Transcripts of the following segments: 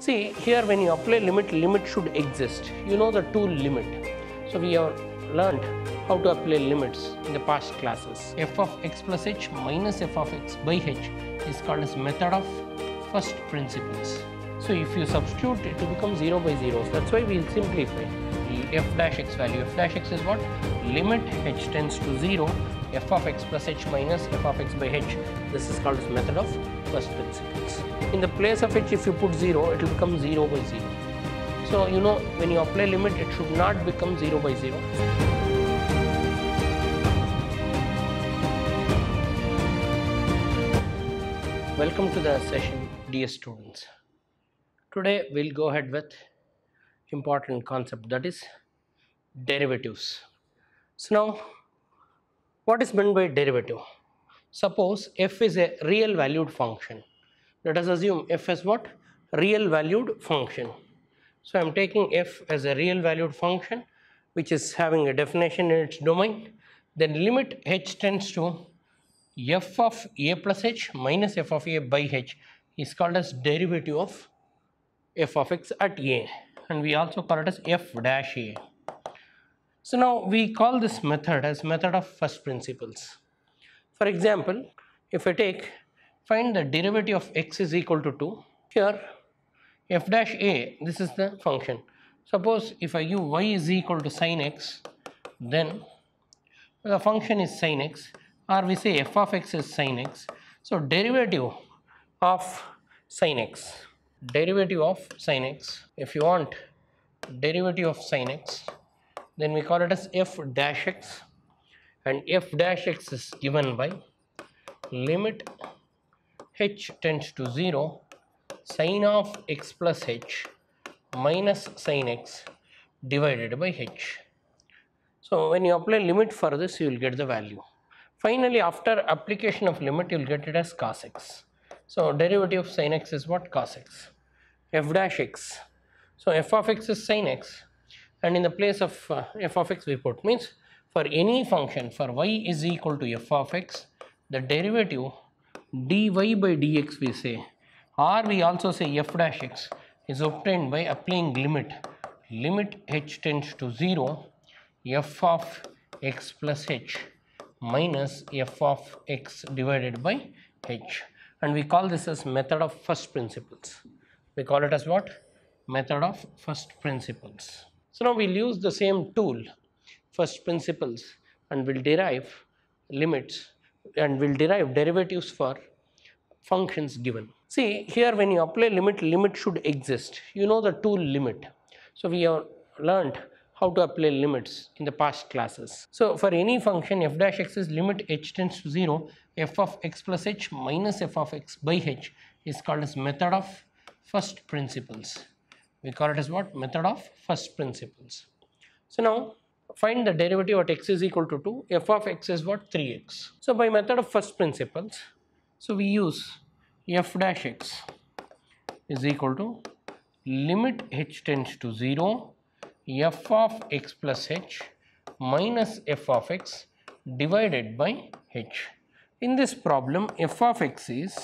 See here, when you apply limit, limit should exist. You know the tool limit. So we have learned how to apply limits in the past classes. F of x plus h minus f of x by h is called as method of first principles. So if you substitute, it will become 0 by 0. So that's why we will simplify the f dash x value. F dash x is what? Limit h tends to 0, f of x plus h minus f of x by h. This is called as method of first principles. In the place of h, if you put 0, it will become 0 by 0. So you know, when you apply limit, it should not become 0 by 0. Welcome to the session, dear students. Today we'll go ahead with important concept, that is derivatives. So now, what is meant by derivative? Suppose f is a real valued function. Let us assume f is what? Real valued function. So I am taking f as a real valued function which is having a definition in its domain. Then limit h tends to f of a plus h minus f of a by h is called as derivative of f of x at a, and we also call it as f dash a. So now we call this method as method of first principles. For example, if I find the derivative of x is equal to 2, here f dash a, this is the function. Suppose if I give y is equal to sin x, then the function is sin x, or we say f of x is sin x. So derivative of sin x, if you want derivative of sin x, then we call it as f dash x, and f dash x is given by limit h tends to 0 sin of x plus h minus sin x divided by h. So when you apply limit for this, you will get the value. Finally, after application of limit, you will get it as cos x. So derivative of sin x is what? Cos x. F dash x. So f of x is sin x, and in the place of f of x we put, means for any function for y is equal to f of x, the derivative dy by dx we say, or we also say f dash x, is obtained by applying limit h tends to 0 f of x plus h minus f of x divided by h, and we call this as method of first principles. We call it as what? Method of first principles. So now we'll use the same tool, first principles, and we'll derive limits and we'll derive derivatives for functions given. See here, when you apply limit, limit should exist. You know the tool limit. So we have learned how to apply limits in the past classes. So for any function f dash x is limit h tends to 0 f of x plus h minus f of x by h is called as method of first principles. We call it as what? Method of first principles. So now find the derivative at x is equal to 2. F of x is what? 3x. So by method of first principles, so we use f dash x is equal to limit h tends to 0 f of x plus h minus f of x divided by h. In this problem, f of x is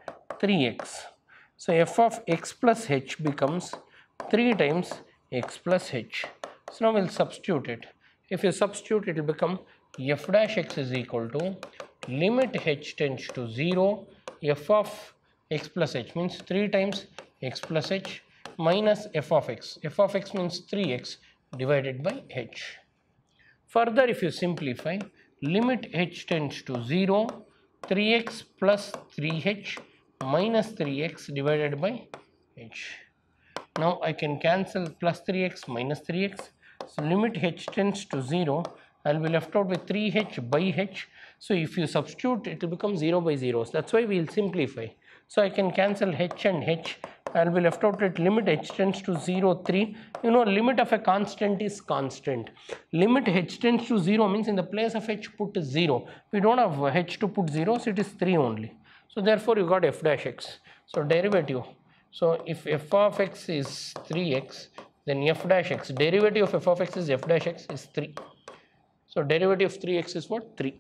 3x. So f of x plus h becomes 3 times x plus h. So now we will substitute it. If you substitute, it will become f dash x is equal to limit h tends to 0 f of x plus h, means 3 times x plus h minus f of x. F of x means 3x divided by h. Further, if you simplify, limit h tends to 0 3x plus 3h minus 3x divided by h. Now I can cancel plus 3x minus 3x. So limit h tends to 0, I will be left out with 3h by h. So if you substitute, it will become 0 by 0. So that's why we will simplify. So I can cancel h and h. I will be left out with limit h tends to 0, 3. You know, limit of a constant is constant. Limit h tends to 0 means in the place of h put 0. We don't have h to put 0, so it is 3 only. So therefore you got f dash x. So derivative. So if f of x is 3x, then f dash x, derivative of f of x is f dash x is 3. So derivative of 3x is what? 3.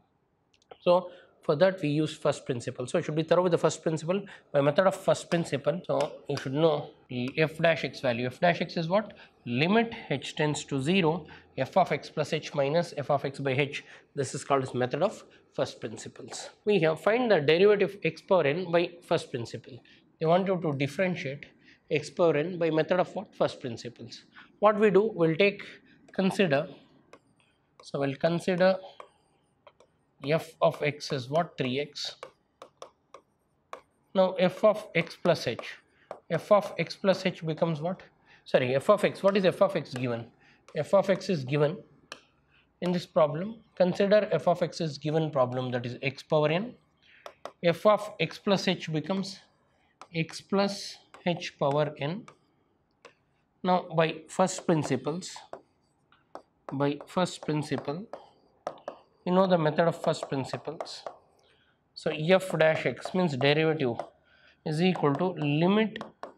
So for that we use first principle. So you should be thorough with the first principle by method of first principle. So you should know f dash x value. F dash x is what? Limit h tends to 0 f of x plus h minus f of x by h. This is called as method of first principles. We have find the derivative x power n by first principle. They want you to differentiate x power n by method of what? First principles. What we do, we'll consider f of x is what? 3x. Now f of x plus h. F of x plus h becomes what? Sorry, f of x. What is f of x given? F of x is given in this problem. Consider f of x is given problem, that is x power n. F of x plus h becomes x plus h power n. Now by first principle, you know the method of first principles. So f dash x means derivative is equal to limit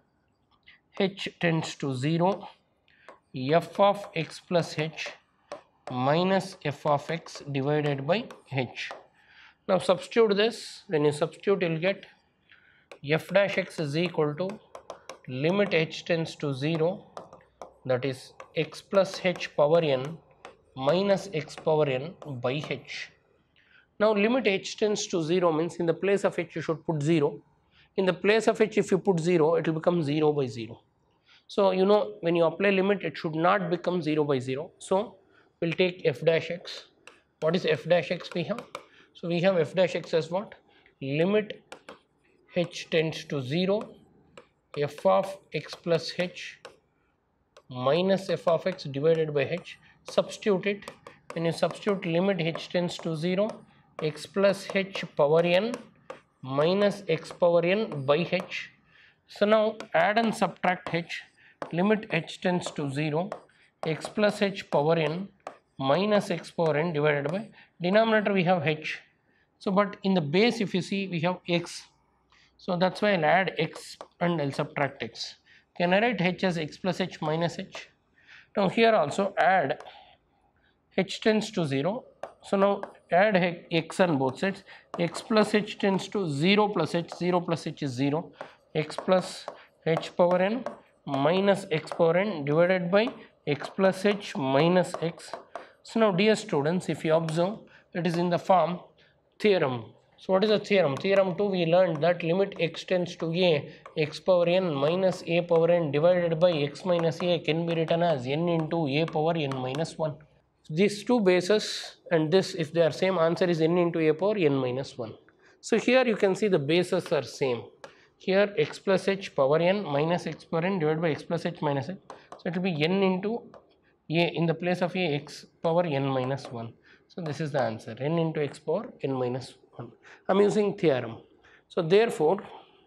h tends to 0 f of x plus h minus f of x divided by h. Now substitute this. When you substitute, you will get f dash x is equal to limit h tends to 0, that is x plus h power n minus x power n by h. Now limit h tends to 0 means in the place of h you should put 0. In the place of h if you put 0, it will become 0 by 0. So you know when you apply limit, it should not become 0 by 0. So we'll take f dash x. What is f dash x we have? So we have f dash x as what? Limit h tends to 0 f of x plus h minus f of x divided by h. Substitute it. When you substitute limit h tends to 0 x plus h power n minus x power n by h. So now add and subtract h. Limit h tends to 0 x plus h power n minus x power n divided by denominator we have h. So but in the base if you see we have x. So that's why I'll add x and I'll subtract x. Can I write h as x plus h minus h? Now here also add h tends to 0. So now add x on both sides. X plus h tends to 0 plus h. 0 plus h is 0. X plus h power n minus x power n divided by x plus h minus x. So now dear students, if you observe, it is in the form theorem. So what is the theorem? Theorem 2 we learned that limit x tends to a x power n minus a power n divided by x minus a can be written as n into a power n minus 1. These two bases and this, if they are same, answer is n into a power n minus 1. So here you can see the bases are same. Here x plus h power n minus x power n divided by x plus h minus h. So it will be n into a in the place of a x power n minus 1. So this is the answer, n into x power n minus 1. I am using theorem. So therefore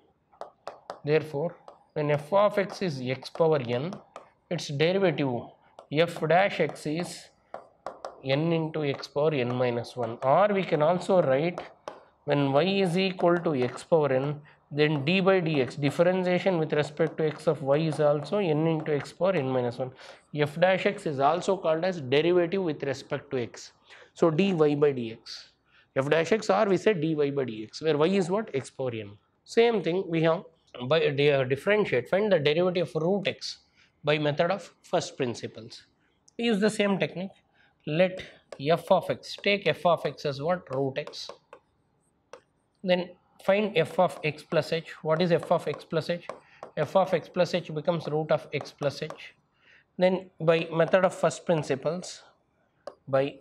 when f of x is x power n, its derivative f dash x is n into x power n minus 1. Or we can also write when y is equal to x power n, then d by dx, differentiation with respect to x of y is also n into x power n minus 1. F dash x is also called as derivative with respect to x. So dy by dx. F dash x, or we say dy by dx, where y is what? X power n. Same thing we have by differentiate, find the derivative of root x by method of first principles. We use the same technique. Let f of x, take f of x as what? Root x. Then find f of x plus h. What is f of x plus h? F of x plus h becomes root of x plus h. Then by method of first principles, you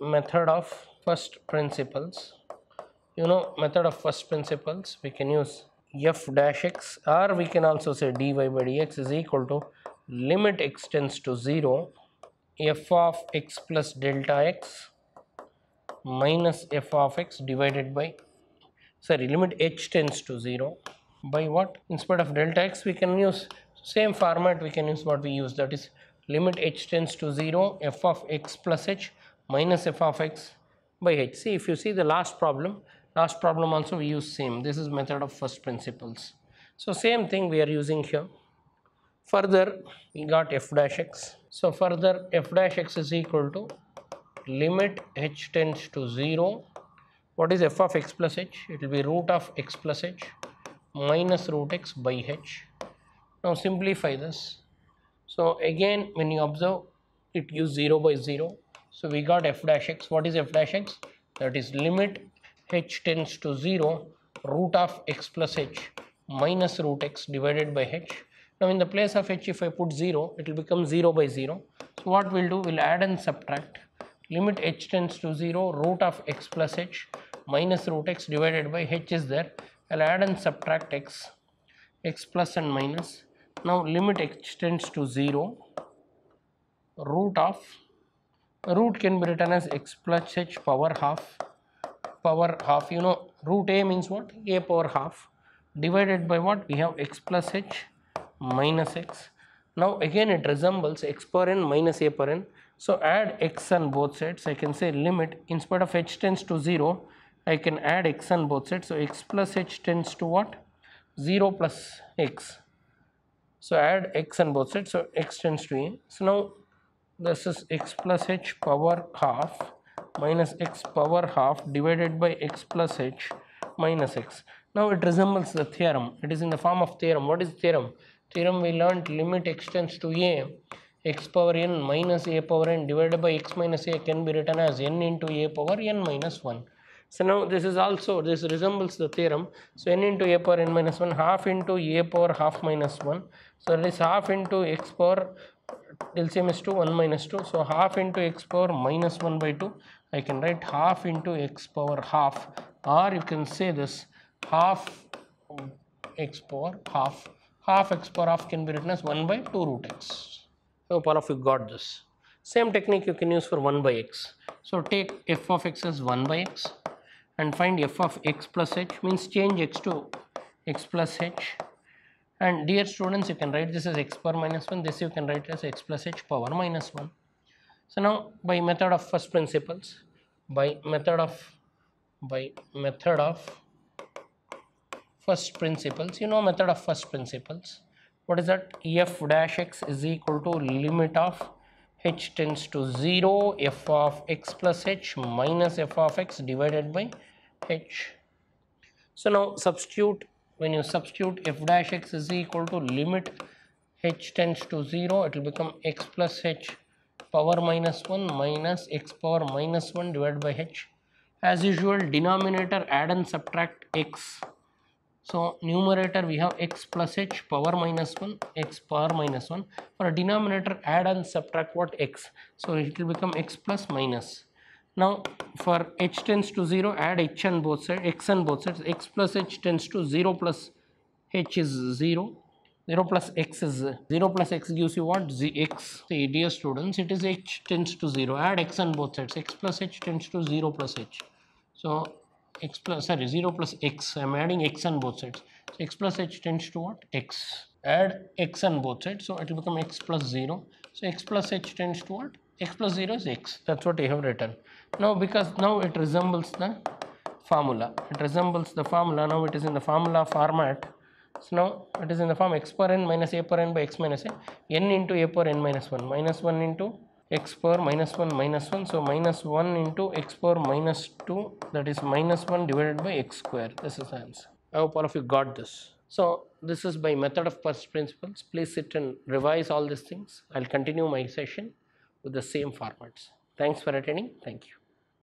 know method of first principles, we can use f dash x, or we can also say dy by dx is equal to limit x tends to 0 f of x plus delta x minus f of x divided by, limit h tends to 0 by what? Instead of delta x we can use same format, we can use what we use, that is limit h tends to 0 f of x plus h minus f of x by h. See, if you see the last problem also we use same. This is method of first principles. So same thing we are using here. Further we got f dash x. So further f dash x is equal to limit h tends to 0. What is f of x plus h? It will be root of x plus h minus root x by h. Now simplify this. So again when you observe, it gives 0 by 0. So we got f dash x. What is f dash x? That is limit h tends to 0 root of x plus h minus root x divided by h. Now in the place of h, if I put 0, it will become 0 by 0. So what we'll do, we'll add and subtract limit h tends to 0 root of x plus h minus root x divided by h is there. I'll add and subtract x plus and minus. Now limit h tends to 0 root of, root can be written as x plus h power half, you know root a means what, a power half, divided by what, we have x plus h minus x. Now again it resembles x power n minus a power n. So add x on both sides. I can say limit, in spite of h tends to 0, I can add x on both sides. So x plus h tends to what, 0 plus x. So add x on both sides. So x tends to a. So now this is x plus h power half minus x power half divided by x plus h minus x. Now it resembles the theorem. It is in the form of theorem. What is theorem? Theorem we learnt limit x tends to a, x power n minus a power n divided by x minus a can be written as n into a power n minus 1. So now this is also, this resembles the theorem. So n into a power n minus 1, half into a power half minus 1. So that is half into x power, LCM is 2, 1 minus 2. So half into x power minus 1 by 2. I can write half into x power half, or you can say this half x power half. Half x power half can be written as 1 by 2 root x. Hope all of you got this. Same technique you can use for 1 by x. So take f of x as 1 by x and find f of x plus h, means change x to x plus h. And dear students, you can write this as x power minus 1, this you can write as x plus h power minus 1. So now by method of first principles, by method of first principles, you know method of first principles. What is that? F dash x is equal to limit of h tends to 0 f of x plus h minus f of x divided by h. So now substitute, when you substitute f dash x is equal to limit h tends to 0, it will become x plus h power minus 1 minus x power minus 1 divided by h. As usual, denominator add and subtract x. So numerator we have x plus h power minus 1, x power minus 1. For a denominator add and subtract what, x. So it will become x plus minus. Now for h tends to 0, add h on both sides, x on both sides. X plus h tends to 0 plus h is 0. 0 plus x is 0 plus x gives you what, x. See, dear students, it is h tends to 0. Add x on both sides. X plus h tends to 0 plus h. So x plus, sorry, 0 plus x. I am adding x on both sides. So x plus h tends to what, x. Add x on both sides. So it will become x plus 0. So x plus h tends to what, x plus 0 is x. That's what I have written. Now because now it resembles the formula. It resembles the formula. Now it is in the formula format. So now it is in the form x power n minus a power n by x minus a, n into a power n minus 1, minus 1 into x power minus 1 minus 1. So minus 1 into x power minus 2, that is minus 1 divided by x square. This is the answer. I hope all of you got this. So this is by method of first principles. Please sit and revise all these things. I'll continue my session with the same formats. Thanks for attending. Thank you.